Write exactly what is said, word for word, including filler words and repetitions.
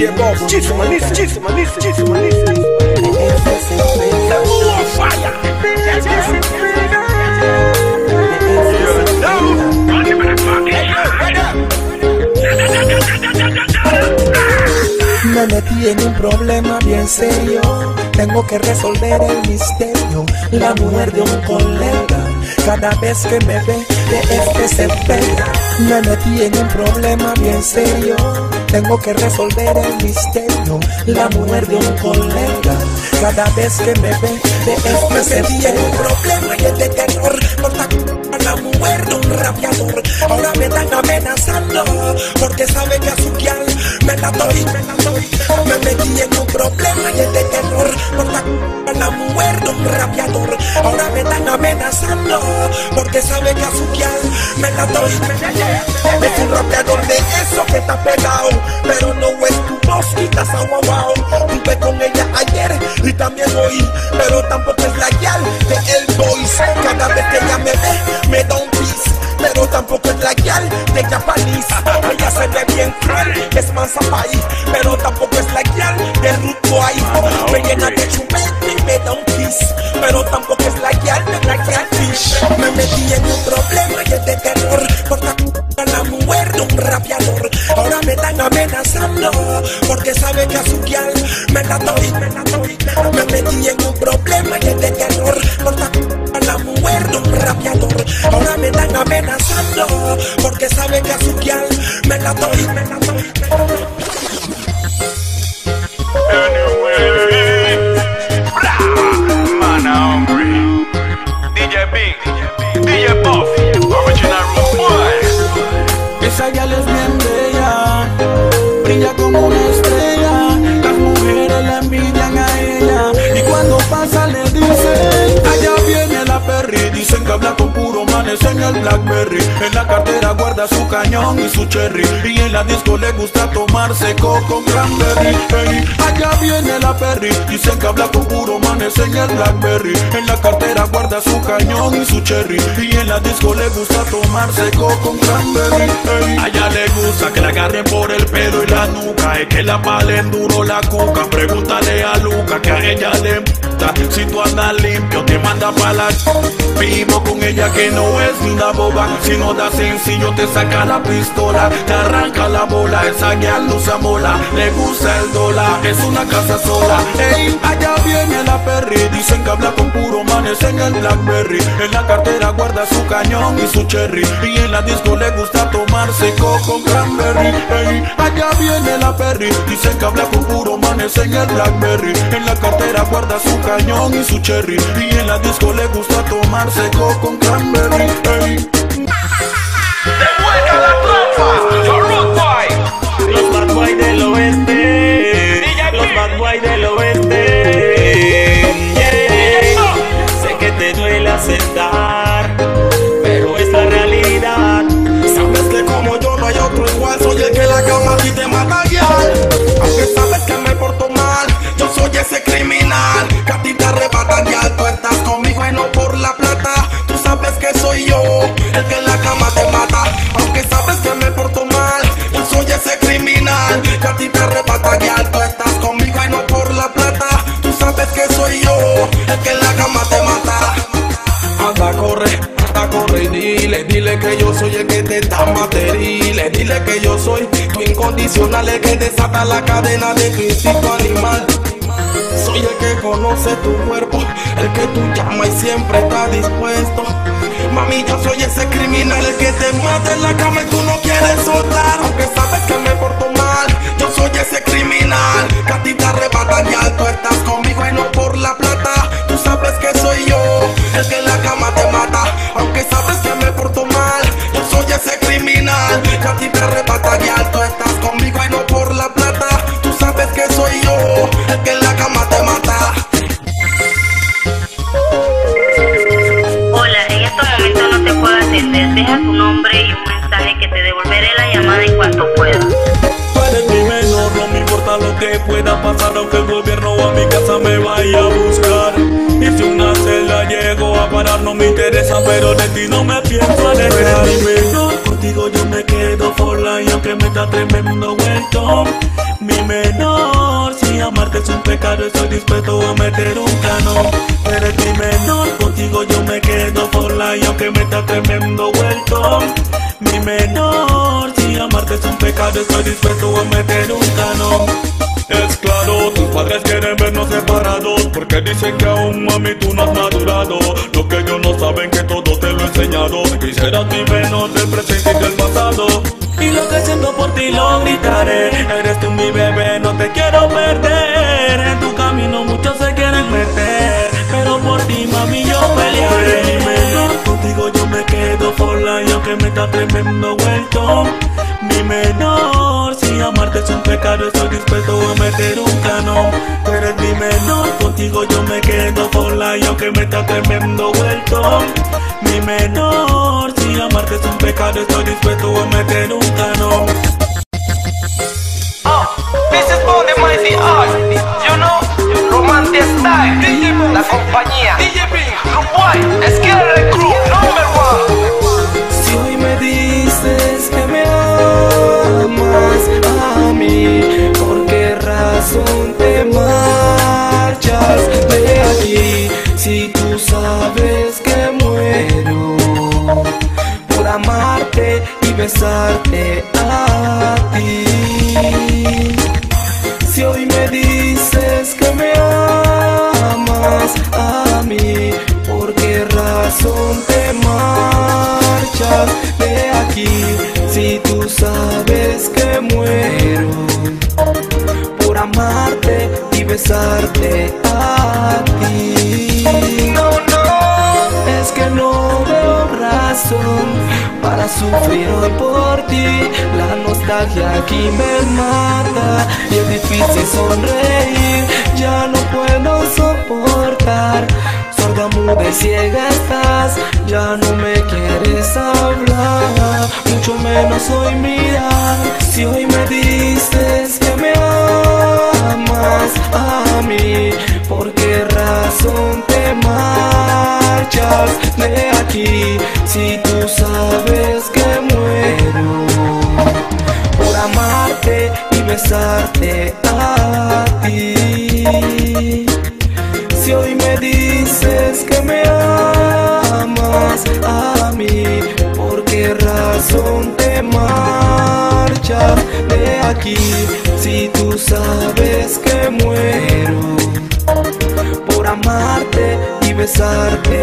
J Bob, muchísimo, muchísimo, muchísimo, muchísimo. Fire. Me metí en un problema bien serio, tengo que resolver el misterio. La mujer de un colega, cada vez que me ve, de este se pega. Me metí en un problema bien serio, tengo que resolver el misterio. La mujer de un colega, cada vez que me ve, de este se pega. Me metí en un problema y es de terror, por la la mujer de un rapeador. Ahora me están amenazando, porque sabe que a su guial me la doy, me la doy. Me metí en un problema y es de terror, por la, la mujer de un rapeador. Ahora me están amenazando, porque sabe que a su guial me la doy. Es un rapeador de eso que está pegado, pero no es tu voz, quitas a wow wow. Tuve con ella ayer y también hoy, pero tampoco es la guial de el boys. Cada vez que ella me ve, me da un pis, pero tampoco es la guial de Japanese. Ella se ve bien cruel, es mansa país, pero tampoco es la guial de Root Boy. Me llena de chupete y me da un kiss, pero tampoco es la guial de la Catfish. Me metí en un problema y es de terror, por la a la mujer de un rapeador. Ahora me están amenazando, porque sabe que a su guial me la doy, me la doy. Me metí en un problema y es de terror, por la a la mujer de un rapeador. Ahora me están amenazando, porque sabe que a su guial me la doy, me la doy. Anyway, man, hombre. D J Big, D J Buff, original Root Boy. Esa guial es bien bella, brilla como una estrella. Las mujeres la envidian a ella, y cuando pasa le dicen: allá viene la Perry. Dicen que habla con puro manes en el Blackberry. En la cartera guarda su cañón y su cherry, y en la disco le gusta tomarse coco con cranberry. Hey, allá viene la Perry. Dicen que habla con puro manes en el Blackberry. En la cartera guarda su cañón y su cherry, y en la disco le gusta tomarse coco con cranberry. Hey, a ella le gusta que la agarren por el pelo y la nuca, es que la palen duro la cuca. Pregúntale a Luca que a ella le gusta. Si tú andas limpio te manda pa' la vivo con ella que no es ni una boba. Si no da sencillo te saca la pistola, te arranca la bola. Esa guial no se mola, le gusta el dólar, es una casa sola. Ey, allá viene la Perry. Dicen que habla con puro manes en el Blackberry. En la cartera guarda su cañón y su cherry, y en la disco le gusta tomarse coco con cranberry. Ey, allá viene la Perry. Dicen que habla con puro manes en el Blackberry. En la cartera guarda su cañón y su cherry, y en la disco le gusta tomarse coco con cranberry. Ey. De vuelta a la trampa, los Root Boy. Los bad boy del oeste, los bad boy del oeste. Yeah. Sé que te duele aceptar, pero es la realidad. Sabes que como yo no hay otro igual, soy el que la cama a ti te mata guial. Aunque sabes que me porto mal, yo soy ese criminal que a ti te arrebata guial. Tú estás conmigo y no por la plata. Tú sabes que soy yo el que en la cama te mata. Aunque sabes que me porto mal, yo soy ese criminal que a ti te arrebata guial. Tú estás conmigo y no por la plata. Tú sabes que soy yo el que en la cama te mata. Anda, corre, anda, corre y dile, dile que yo soy el que te da materiales. Dile que yo soy tu incondicional, el que desata la cadena de tu instinto animal. Soy el que conoce tu cuerpo, el que tú llamas y siempre está dispuesto. Mami, yo soy ese criminal, el que te mata en la cama y tú no quieres soltar. Aunque sabes que me porto mal, yo soy ese criminal que a ti te arrebata guial. Tú estás conmigo y no por la plata. Tú sabes que soy yo el que en la cama te mata. Aunque sabes que me porto mal, yo soy ese criminal que a ti te arrebata guial. Tú estás conmigo y no por la plata. Tú sabes que soy yo el que en la cama te mata. Hola, en estos momentos no te puedo atender. Deja tu nombre y un mensaje que te devolveré la llamada en cuanto pueda. Tú eres mi menor, no me importa lo que pueda pasar, aunque el gobierno a mi casa me vaya a buscar. Y si una celda llego a parar no me interesa, pero de ti no me pienso alejar. Eres mi menor, contigo yo me quedo for life, aunque me da tremendo vuelto. Mi menor, si amarte es un pecado, estoy dispuesto a meter un canon. Eres mi menor, contigo yo me quedo sola y aunque me está tremendo vuelto. Mi menor, si amarte es un pecado, estoy dispuesto a meter un canon. Es claro, tus padres quieren vernos separados porque dicen que aún mami tú no has madurado. Lo que ellos no saben que todo te lo he enseñado y serás mi menor del presente y del pasado. Y lo que siento por ti lo gritaré. Eres tú mi bebé, no te quiero perder. En tu camino muchos se quieren meter, pero por ti mami yo pelearé. Mi menor, contigo yo me quedo sola y aunque me está tremendo vuelto. Mi menor, si amarte es un pecado, estoy dispuesto a meter un canon. Tú eres mi menor, contigo yo me quedo sola y aunque me está tremendo vuelto. Mi menor, si amarte es un pecado, estoy dispuesto a meter un canon. Oh, this is for the mighty art, you know, Romantic Style, la compañía, D J Pink, Rude Boy, Skiller Crew, number one. Si hoy me dices que me amas a mí, ¿por qué razón te marchas de aquí? Si tú sabes que muero por amarte y besarte a ti. Si hoy me dices que me amas a mí, ¿por qué razón te marchas de aquí? Si tú sabes que muero por amarte y besarte a ti. No, no, es que no veo razón para sufrir hoy por ti. La nostalgia aquí me mata y es difícil sonreír. Ya no puedo soportar, sorda, muda y ciega estás. Ya no me quieres hablar, mucho menos hoy mirar. Si hoy me dices que me amas a mí, ¿por qué razón te marchas de aquí? Si tú sabes que muero por amarte y besarte a ti. Si hoy me dices que me amas a mí, ¿por qué razón te marchas de aquí? Si tú sabes que muero por amarte y besarte